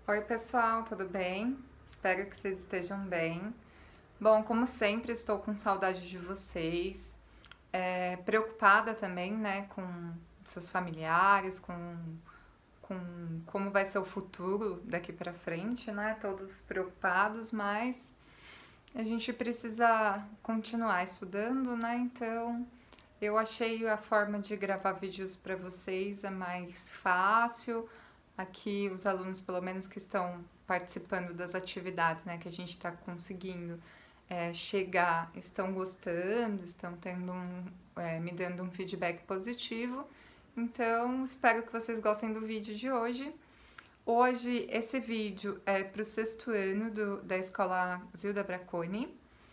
Oi pessoal, tudo bem? Espero que vocês estejam bem. Bom, como sempre, estou com saudade de vocês, preocupada também, né, com seus familiares, com como vai ser o futuro daqui pra frente, né? Todos preocupados, mas a gente precisa continuar estudando, né? Então, eu achei a forma de gravar vídeos para vocês é mais fácil. Aqui, os alunos, pelo menos que estão participando das atividades, né, que a gente está conseguindo chegar, estão gostando, estão tendo me dando um feedback positivo. Então, espero que vocês gostem do vídeo de hoje. Hoje, esse vídeo é para o 6º ano da Escola Zilda Braconi.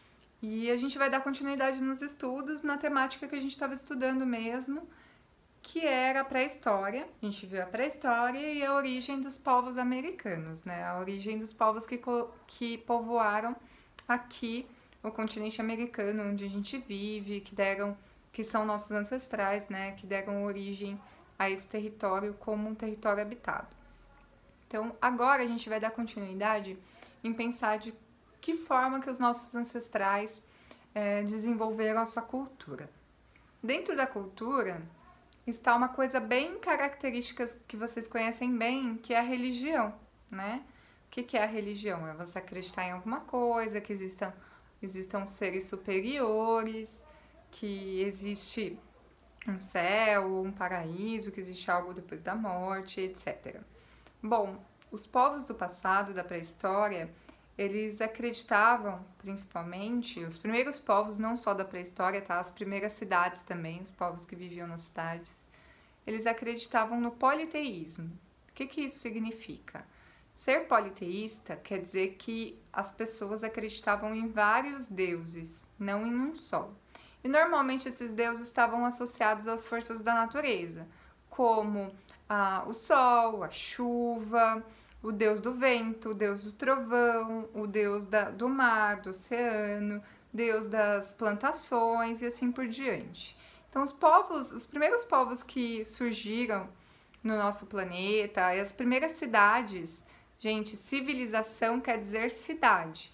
E a gente vai dar continuidade nos estudos, na temática que a gente estava estudando mesmo, que era a pré-história. A gente viu a pré-história e a origem dos povos americanos, né? A origem dos povos que povoaram aqui o continente americano, onde a gente vive, que são nossos ancestrais, né? Que deram origem a esse território como um território habitado. Então, agora a gente vai dar continuidade em pensar de que forma que os nossos ancestrais desenvolveram a sua cultura. Dentro da cultura está uma coisa bem característica que vocês conhecem bem, que é a religião, né? O que é a religião? É você acreditar em alguma coisa, que existam seres superiores, que existe um céu, um paraíso, que existe algo depois da morte, etc. Bom, os povos do passado, da pré-história, eles acreditavam, principalmente, os primeiros povos, não só da pré-história, tá? As primeiras cidades também, os povos que viviam nas cidades, eles acreditavam no politeísmo. O que isso significa? Ser politeísta quer dizer que as pessoas acreditavam em vários deuses, não em um só. E normalmente esses deuses estavam associados às forças da natureza, como o sol, a chuva, o deus do vento, o deus do trovão, o deus do mar, do oceano, deus das plantações e assim por diante. Então os primeiros povos que surgiram no nosso planeta, e as primeiras cidades, gente, civilização quer dizer cidade,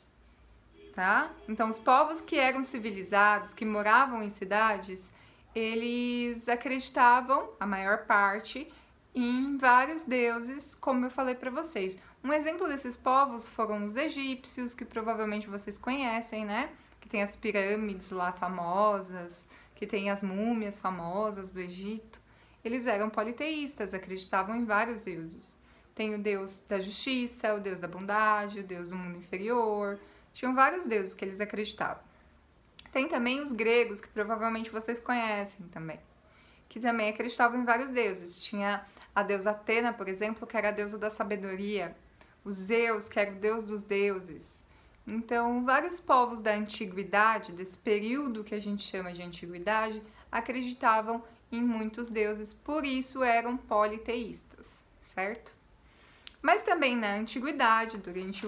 tá? Então os povos que eram civilizados, que moravam em cidades, eles acreditavam, a maior parte, em vários deuses, como eu falei para vocês. Um exemplo desses povos foram os egípcios, que provavelmente vocês conhecem, né? Que tem as pirâmides lá famosas, que tem as múmias famosas do Egito. Eles eram politeístas, acreditavam em vários deuses. Tem o deus da justiça, o deus da bondade, o deus do mundo inferior. Tinham vários deuses que eles acreditavam. Tem também os gregos, que provavelmente vocês conhecem também, que também acreditavam em vários deuses. Tinha a deusa Atena, por exemplo, que era a deusa da sabedoria. O Zeus, que era o deus dos deuses. Então, vários povos da antiguidade, desse período que a gente chama de antiguidade, acreditavam em muitos deuses, por isso eram politeístas, certo? Mas também na antiguidade, durante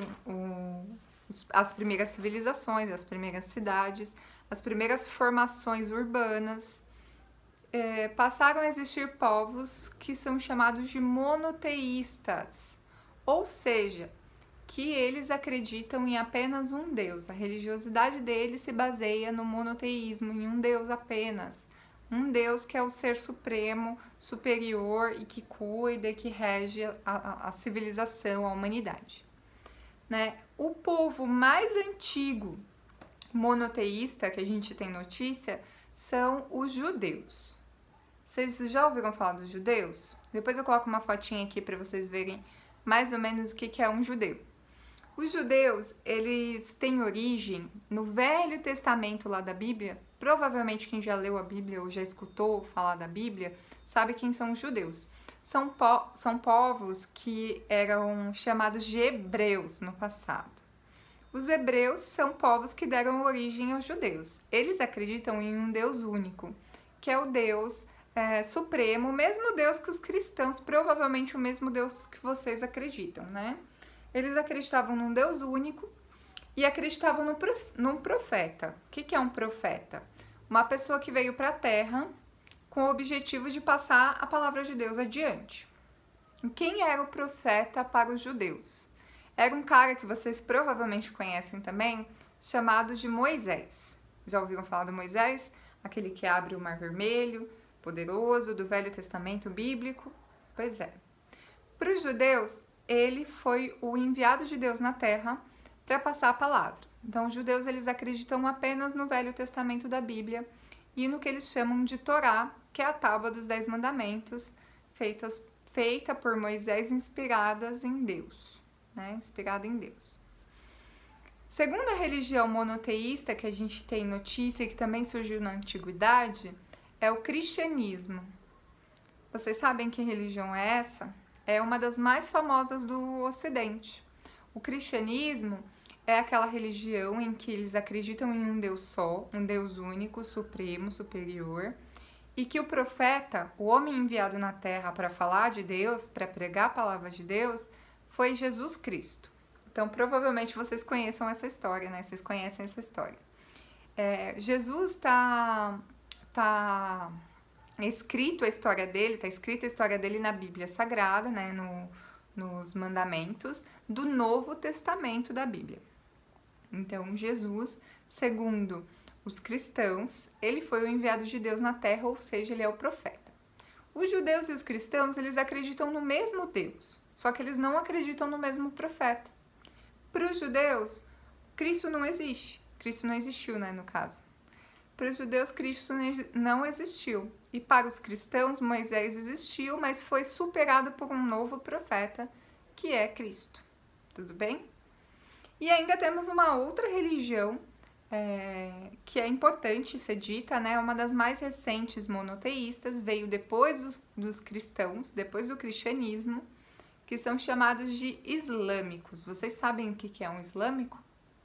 as primeiras civilizações, as primeiras cidades, as primeiras formações urbanas, passaram a existir povos que são chamados de monoteístas, ou seja, que eles acreditam em apenas um Deus. A religiosidade deles se baseia no monoteísmo, em um Deus apenas. Um Deus que é o ser supremo, superior e que cuida e que rege a civilização, a humanidade. Né? O povo mais antigo monoteísta que a gente tem notícia são os judeus. Vocês já ouviram falar dos judeus? Depois eu coloco uma fotinha aqui para vocês verem mais ou menos o que é um judeu. Os judeus, eles têm origem no Velho Testamento lá da Bíblia. Provavelmente quem já leu a Bíblia ou já escutou falar da Bíblia sabe quem são os judeus. São povos que eram chamados de hebreus no passado. Os hebreus são povos que deram origem aos judeus. Eles acreditam em um Deus único, que é o Deus supremo, o mesmo Deus que os cristãos, provavelmente o mesmo Deus que vocês acreditam, né? Eles acreditavam num Deus único e acreditavam num profeta. O que é um profeta? Uma pessoa que veio para a Terra com o objetivo de passar a palavra de Deus adiante. Quem era o profeta para os judeus? Era um cara que vocês provavelmente conhecem também, chamado de Moisés. Já ouviram falar do Moisés? Aquele que abre o Mar Vermelho, poderoso, do Velho Testamento bíblico? Pois é. Para os judeus, ele foi o enviado de Deus na Terra para passar a palavra. Então, os judeus eles acreditam apenas no Velho Testamento da Bíblia e no que eles chamam de Torá, que é a Tábua dos 10 Mandamentos, feita por Moisés, inspiradas em Deus, né? Inspirada em Deus. Segundo a religião monoteísta que a gente tem notícia e que também surgiu na antiguidade, é o cristianismo. Vocês sabem que religião é essa? É uma das mais famosas do Ocidente. O cristianismo é aquela religião em que eles acreditam em um Deus só, um Deus único, supremo, superior, e que o profeta, o homem enviado na Terra para falar de Deus, para pregar a palavra de Deus, foi Jesus Cristo. Então, provavelmente vocês conheçam essa história, né? Vocês conhecem essa história. Jesus está escrita a história dele na Bíblia Sagrada, né? Nos mandamentos do Novo Testamento da Bíblia. Então, Jesus, segundo os cristãos, ele foi o enviado de Deus na Terra, ou seja, ele é o profeta. Os judeus e os cristãos, eles acreditam no mesmo Deus, só que eles não acreditam no mesmo profeta. Para os judeus, Cristo não existe. Cristo não existiu, né, no caso. Para os judeus, Cristo não existiu. E para os cristãos, Moisés existiu, mas foi superado por um novo profeta, que é Cristo. Tudo bem? E ainda temos uma outra religião que é importante ser dita, né? Uma das mais recentes monoteístas, veio depois dos cristãos, depois do cristianismo, que são chamados de islâmicos. Vocês sabem o que é um islâmico?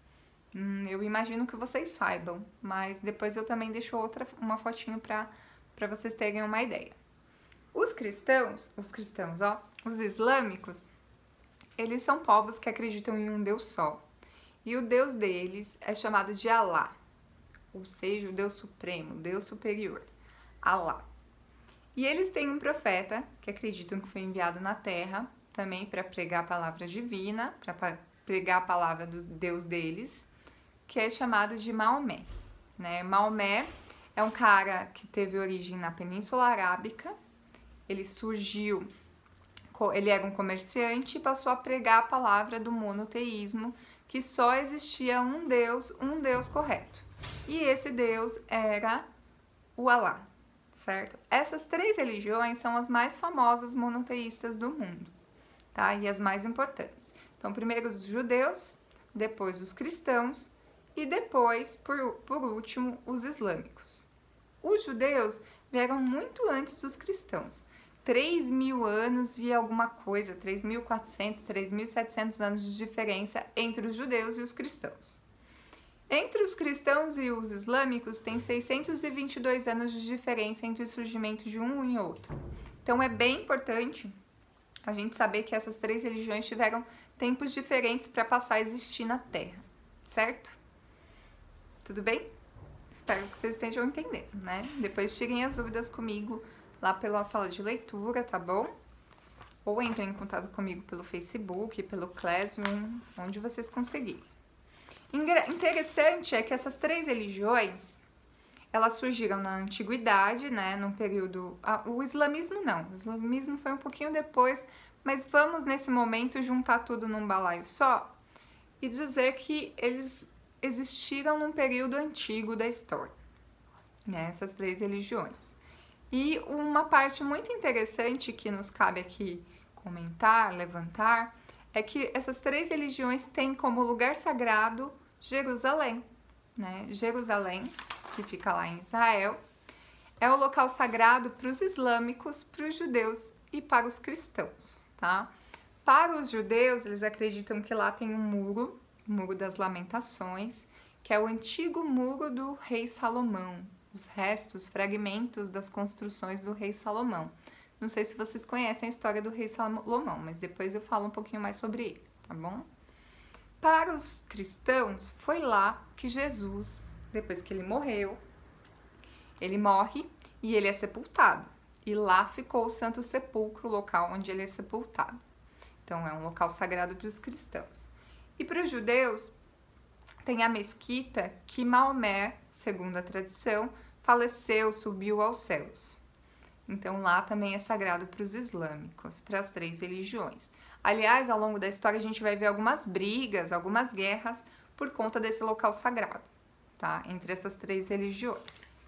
Eu imagino que vocês saibam, mas depois eu também deixo uma fotinho para vocês terem uma ideia. Os islâmicos, eles são povos que acreditam em um Deus só. E o Deus deles é chamado de Alá, ou seja, o Deus Supremo, o Deus Superior, Alá. E eles têm um profeta que acreditam que foi enviado na Terra também para pregar a palavra divina, para pregar a palavra do Deus deles, que é chamado de Maomé, né? Maomé é um cara que teve origem na Península Arábica, ele era um comerciante e passou a pregar a palavra do monoteísmo, que só existia um Deus correto. E esse Deus era o Alá, certo? Essas 3 religiões são as mais famosas monoteístas do mundo, tá? E as mais importantes. Então, primeiro os judeus, depois os cristãos e depois, por último, os islâmicos. Os judeus vieram muito antes dos cristãos. 3.000 anos e alguma coisa, 3.400, 3.700 anos de diferença entre os judeus e os cristãos. Entre os cristãos e os islâmicos tem 622 anos de diferença entre o surgimento de um e outro. Então é bem importante a gente saber que essas 3 religiões tiveram tempos diferentes para passar a existir na Terra, certo? Tudo bem? Espero que vocês estejam entendendo, né? Depois tirem as dúvidas comigo lá pela sala de leitura, tá bom? Ou entrem em contato comigo pelo Facebook, pelo Classroom, onde vocês conseguirem. Interessante é que essas 3 religiões, elas surgiram na antiguidade, né? Num período... o islamismo não, o islamismo foi um pouquinho depois, mas vamos nesse momento juntar tudo num balaio só e dizer que eles existiram num período antigo da história, né? Essas 3 religiões. E uma parte muito interessante que nos cabe aqui comentar, levantar, é que essas 3 religiões têm como lugar sagrado Jerusalém, né? Jerusalém, que fica lá em Israel, é o local sagrado para os islâmicos, para os judeus e para os cristãos, tá? Para os judeus, eles acreditam que lá tem um muro, o Muro das Lamentações, que é o antigo muro do rei Salomão, os restos, fragmentos das construções do rei Salomão. Não sei se vocês conhecem a história do rei Salomão, mas depois eu falo um pouquinho mais sobre ele, tá bom? Para os cristãos, foi lá que Jesus, depois que ele morreu, ele morre e ele é sepultado. e lá ficou o Santo Sepulcro, o local onde ele é sepultado. Então é um local sagrado para os cristãos. E para os judeus, tem a mesquita que Maomé, segundo a tradição, faleceu, subiu aos céus. Então lá também é sagrado para os islâmicos, para as 3 religiões. Aliás, ao longo da história a gente vai ver algumas brigas, algumas guerras por conta desse local sagrado, tá? Entre essas 3 religiões.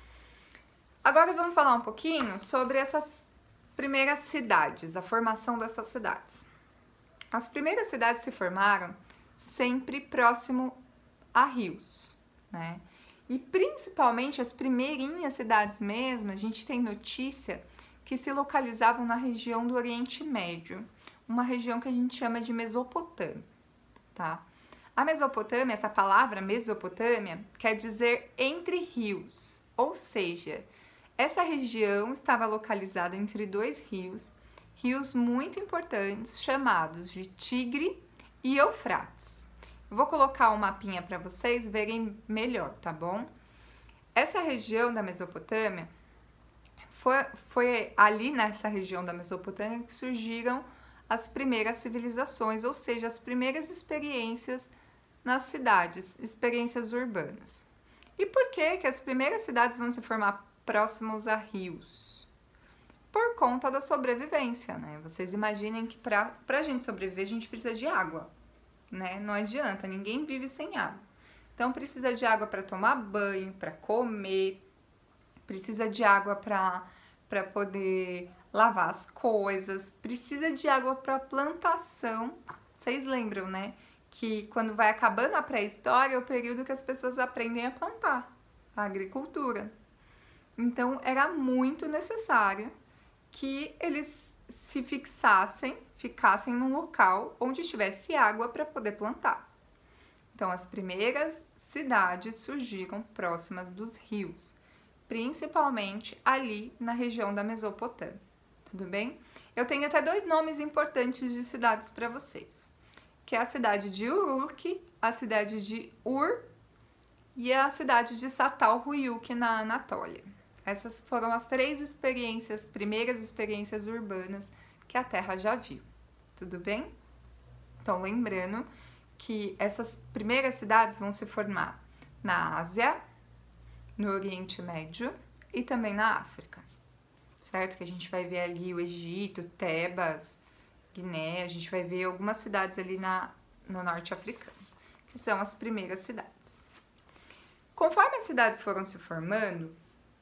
Agora vamos falar um pouquinho sobre essas primeiras cidades, a formação dessas cidades. As primeiras cidades se formaram sempre próximo a rios, né? E principalmente as primeirinhas cidades mesmo, a gente tem notícia que se localizavam na região do Oriente Médio, uma região que a gente chama de Mesopotâmia, tá? A Mesopotâmia, essa palavra Mesopotâmia, quer dizer entre rios, ou seja, essa região estava localizada entre 2 rios, rios muito importantes chamados de Tigre e Eufrates. Vou colocar um mapinha para vocês verem melhor, tá bom? Essa região da Mesopotâmia, foi ali nessa região da Mesopotâmia que surgiram as primeiras civilizações, ou seja, as primeiras experiências nas cidades, experiências urbanas. E por que as primeiras cidades vão se formar próximos a rios? Por conta da sobrevivência, né? Vocês imaginem que para a gente sobreviver, a gente precisa de água, né? Não adianta, ninguém vive sem água. Então precisa de água para tomar banho, para comer, precisa de água para poder lavar as coisas, precisa de água para plantação. Vocês lembram, né? Que quando vai acabando a pré-história é o período que as pessoas aprendem a plantar, a agricultura. Então era muito necessário que eles se ficassem num local onde tivesse água para poder plantar. Então, as primeiras cidades surgiram próximas dos rios, principalmente ali na região da Mesopotâmia. Tudo bem? Eu tenho até 2 nomes importantes de cidades para vocês, que é a cidade de Uruk, a cidade de Ur e a cidade de Çatalhöyük na Anatólia. Essas foram as 3 primeiras experiências urbanas que a Terra já viu. Tudo bem? Então, lembrando que essas primeiras cidades vão se formar na Ásia, no Oriente Médio e também na África, certo? Que a gente vai ver ali o Egito, Tebas, Guiné, a gente vai ver algumas cidades ali no norte africano, que são as primeiras cidades. Conforme as cidades foram se formando,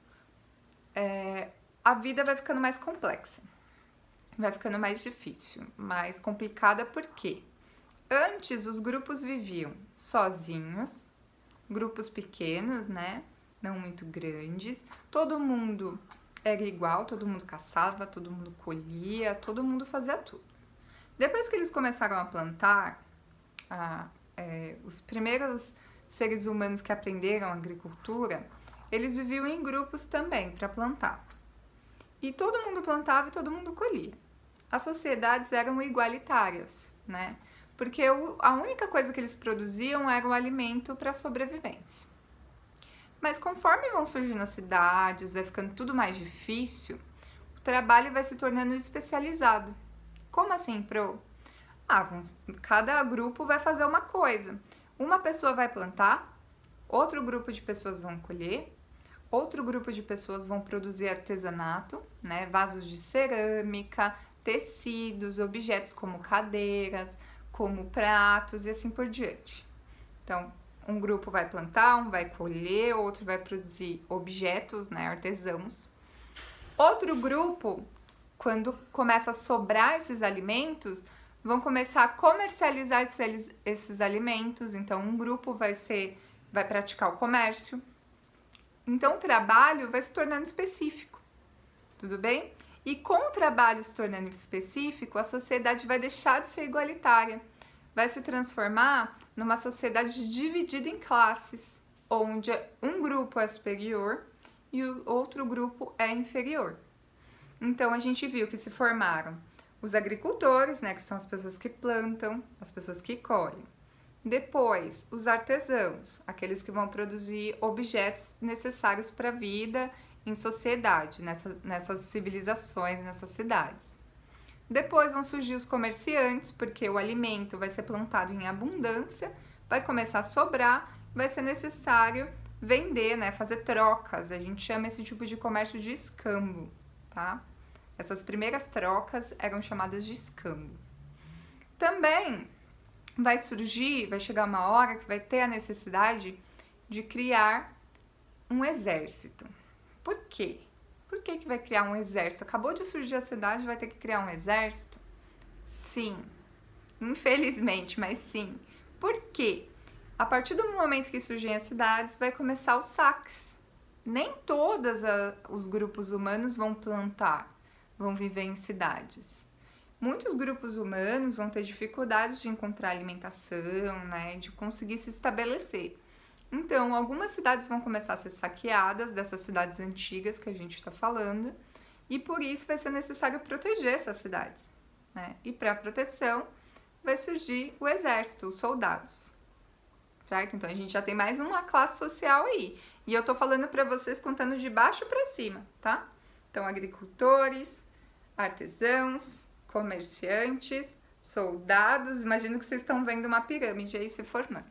a vida vai ficando mais complexa, vai ficando mais difícil, mais complicada, porque antes os grupos viviam sozinhos, grupos pequenos, né? Não muito grandes, todo mundo era igual, todo mundo caçava, todo mundo colhia, todo mundo fazia tudo. Depois que eles começaram a plantar, os primeiros seres humanos que aprenderam agricultura, eles viviam em grupos também para plantar. E todo mundo plantava e todo mundo colhia. As sociedades eram igualitárias, né? Porque a única coisa que eles produziam era o alimento para a sobrevivência. Mas conforme vão surgindo as cidades, vai ficando tudo mais difícil, o trabalho vai se tornando especializado. Como assim, Pro? Cada grupo vai fazer uma coisa. Uma pessoa vai plantar, outro grupo de pessoas vão colher, outro grupo de pessoas vão produzir artesanato, né? Vasos de cerâmica, tecidos, objetos como cadeiras, como pratos e assim por diante. Então, um grupo vai plantar, um vai colher, outro vai produzir objetos, né, artesãos. Outro grupo, quando começa a sobrar esses alimentos, vão começar a comercializar esses alimentos. Então, um grupo vai praticar o comércio. Então, o trabalho vai se tornando específico, tudo bem? E com o trabalho se tornando específico, a sociedade vai deixar de ser igualitária, vai se transformar numa sociedade dividida em classes, onde um grupo é superior e o outro grupo é inferior. Então, a gente viu que se formaram os agricultores, né, que são as pessoas que plantam, as pessoas que colhem. Depois, os artesãos, aqueles que vão produzir objetos necessários para a vida em sociedade, nessas civilizações, nessas cidades. Depois vão surgir os comerciantes, porque o alimento vai ser plantado em abundância, vai começar a sobrar, vai ser necessário vender, né, fazer trocas. A gente chama esse tipo de comércio de escambo, tá? Essas primeiras trocas eram chamadas de escambo. Também vai chegar uma hora que vai ter a necessidade de criar um exército. Por quê? Por que vai criar um exército? Acabou de surgir a cidade, vai ter que criar um exército? Sim, infelizmente, mas sim. Por quê? A partir do momento que surgem as cidades, vai começar os saques. Nem todos os grupos humanos vão plantar, vão viver em cidades. Muitos grupos humanos vão ter dificuldades de encontrar alimentação, né, de conseguir se estabelecer. Então, algumas cidades vão começar a ser saqueadas, dessas cidades antigas que a gente está falando, e por isso vai ser necessário proteger essas cidades, né? E para a proteção vai surgir o exército, os soldados, certo? Então, a gente já tem mais uma classe social aí. E eu tô falando para vocês contando de baixo para cima, tá? Então, agricultores, artesãos, comerciantes, soldados. Imagino que vocês estão vendo uma pirâmide aí se formando.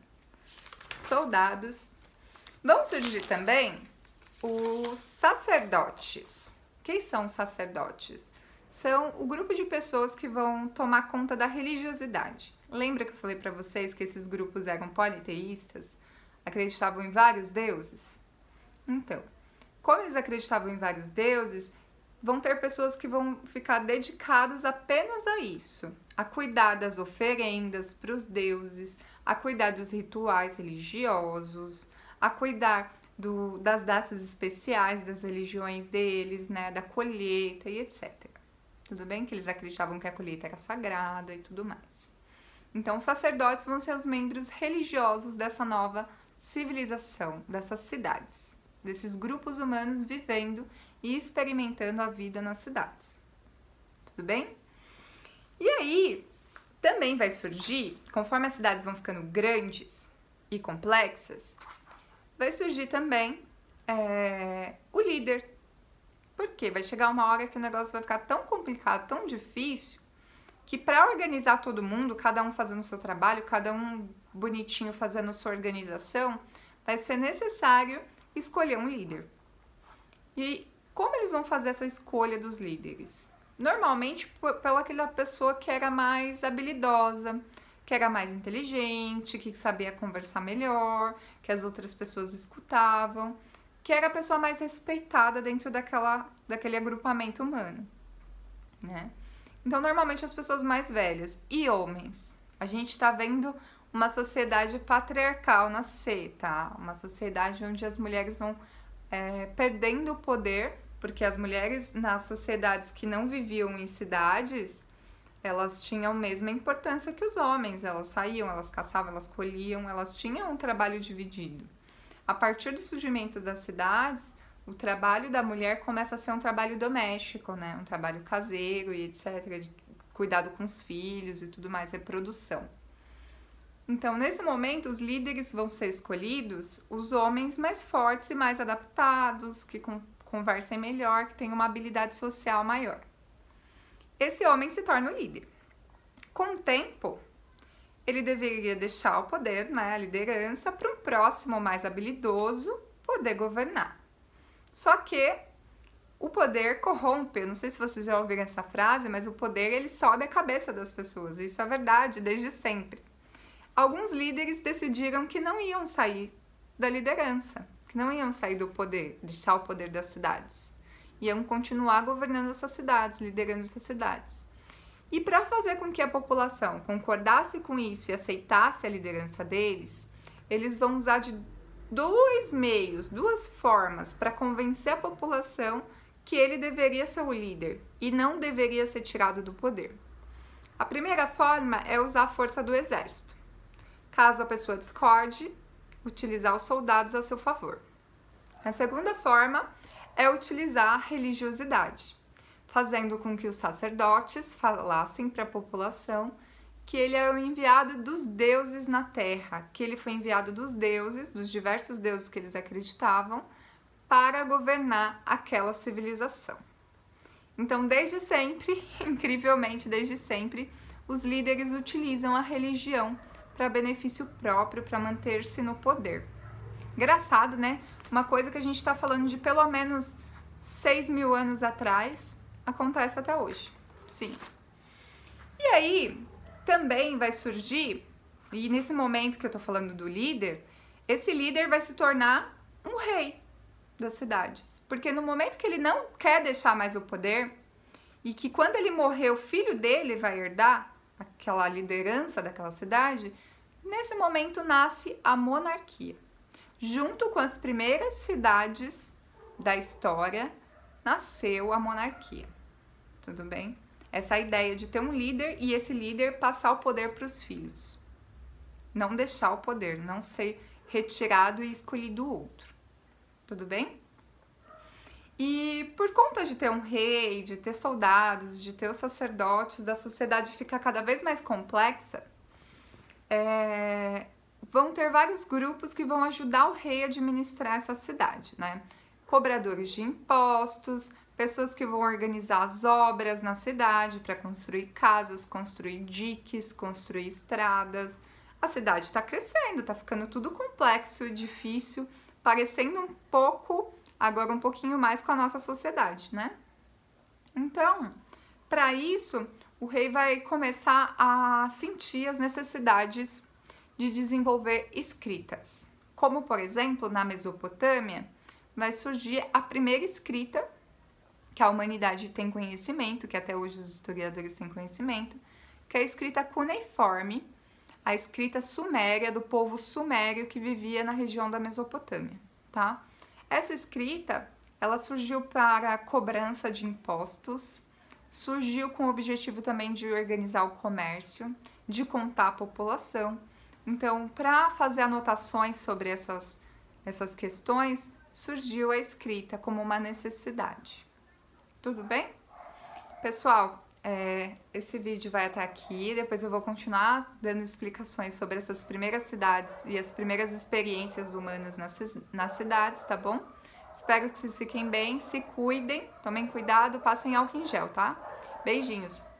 Soldados. Vão surgir também os sacerdotes. Quem são os sacerdotes? São o grupo de pessoas que vão tomar conta da religiosidade. Lembra que eu falei para vocês que esses grupos eram politeístas? Acreditavam em vários deuses? Então, como eles acreditavam em vários deuses, vão ter pessoas que vão ficar dedicadas apenas a isso, a cuidar das oferendas para os deuses, a cuidar dos rituais religiosos, a cuidar das datas especiais das religiões deles, né, da colheita e etc. Tudo bem? Que eles acreditavam que a colheita era sagrada e tudo mais. Então, os sacerdotes vão ser os membros religiosos dessa nova civilização, dessas cidades, desses grupos humanos vivendo e experimentando a vida nas cidades. Tudo bem? E aí, também vai surgir, conforme as cidades vão ficando grandes e complexas, vai surgir também o líder. Por quê? Vai chegar uma hora que o negócio vai ficar tão complicado, tão difícil, que para organizar todo mundo, cada um fazendo o seu trabalho, cada um bonitinho fazendo sua organização, vai ser necessário escolher um líder. E como eles vão fazer essa escolha dos líderes? Normalmente pela aquela pessoa que era mais habilidosa, que era mais inteligente, que sabia conversar melhor, que as outras pessoas escutavam, que era a pessoa mais respeitada dentro daquele agrupamento humano, né? Então, normalmente as pessoas mais velhas e homens. A gente está vendo uma sociedade patriarcal nascer, tá? Uma sociedade onde as mulheres vão perdendo o poder, porque as mulheres nas sociedades que não viviam em cidades, elas tinham a mesma importância que os homens. Elas saíam, elas caçavam, elas colhiam, elas tinham um trabalho dividido. A partir do surgimento das cidades, o trabalho da mulher começa a ser um trabalho doméstico, né? Um trabalho caseiro e etc. De cuidado com os filhos e tudo mais, reprodução. Então, nesse momento, os líderes vão ser escolhidos os homens mais fortes e mais adaptados, que conversem melhor, que tenham uma habilidade social maior. Esse homem se torna o líder. Com o tempo, ele deveria deixar o poder, né, a liderança, para um próximo mais habilidoso poder governar. Só que o poder corrompe. Eu não sei se vocês já ouviram essa frase, mas o poder ele sobe a cabeça das pessoas. Isso é verdade desde sempre. Alguns líderes decidiram que não iam sair da liderança, que não iam sair do poder, deixar o poder das cidades. Iam continuar governando essas cidades, liderando essas cidades. E para fazer com que a população concordasse com isso e aceitasse a liderança deles, eles vão usar de dois meios, duas formas para convencer a população que ele deveria ser o líder e não deveria ser tirado do poder. A primeira forma é usar a força do exército. Caso a pessoa discorde, utilizar os soldados a seu favor. A segunda forma é utilizar a religiosidade, fazendo com que os sacerdotes falassem para a população que ele é o enviado dos deuses na terra, que ele foi enviado dos deuses, dos diversos deuses que eles acreditavam, para governar aquela civilização. Então, desde sempre, incrivelmente, desde sempre, os líderes utilizam a religião para benefício próprio, para manter-se no poder. Engraçado, né? Uma coisa que a gente está falando de pelo menos 6.000 anos atrás, acontece até hoje. Sim. E aí, também vai surgir, e nesse momento que eu tô falando do líder, esse líder vai se tornar um rei das cidades. Porque no momento que ele não quer deixar mais o poder, e que quando ele morrer o filho dele vai herdar aquela liderança daquela cidade, nesse momento nasce a monarquia. Junto com as primeiras cidades da história, nasceu a monarquia. Tudo bem? Essa ideia de ter um líder e esse líder passar o poder para os filhos. Não deixar o poder, não ser retirado e escolhido outro. Tudo bem? E por conta de ter um rei, de ter soldados, de ter os sacerdotes, a sociedade fica cada vez mais complexa, vão ter vários grupos que vão ajudar o rei a administrar essa cidade, né? Cobradores de impostos, pessoas que vão organizar as obras na cidade para construir casas, construir diques, construir estradas. A cidade está crescendo, está ficando tudo complexo e difícil, parecendo um pouco, agora um pouquinho mais com a nossa sociedade, né? Então, para isso, o rei vai começar a sentir as necessidades de desenvolver escritas. Como, por exemplo, na Mesopotâmia, vai surgir a primeira escrita que a humanidade tem conhecimento, que até hoje os historiadores têm conhecimento, que é a escrita cuneiforme, a escrita suméria do povo sumério que vivia na região da Mesopotâmia, tá? Essa escrita, ela surgiu para a cobrança de impostos, surgiu com o objetivo também de organizar o comércio, de contar a população. Então, para fazer anotações sobre essas questões, surgiu a escrita como uma necessidade. Tudo bem? Pessoal, esse vídeo vai até aqui, depois eu vou continuar dando explicações sobre essas primeiras cidades e as primeiras experiências humanas nas cidades, tá bom? Espero que vocês fiquem bem, se cuidem, tomem cuidado, passem álcool em gel, tá? Beijinhos!